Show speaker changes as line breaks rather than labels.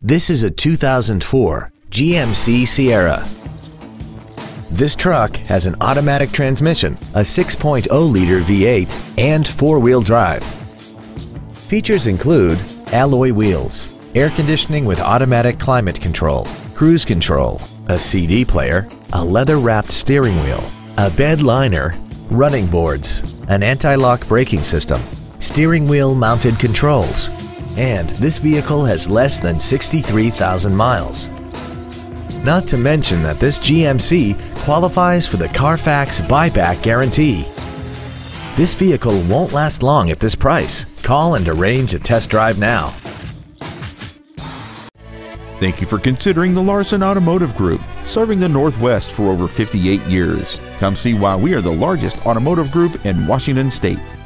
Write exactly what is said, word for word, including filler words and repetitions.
This is a two thousand four G M C Sierra. This truck has an automatic transmission, a six point oh liter V eight, and four-wheel drive. Features include alloy wheels, air conditioning with automatic climate control, cruise control, a C D player, a leather-wrapped steering wheel, a bed liner, running boards, an anti-lock braking system, steering wheel mounted controls, and this vehicle has less than sixty-three thousand miles. Not to mention that this G M C qualifies for the Carfax buyback guarantee. This vehicle won't last long at this price. Call and arrange a test drive now.
Thank you for considering the Larson Automotive Group, serving the Northwest for over fifty-eight years. Come see why we are the largest automotive group in Washington State.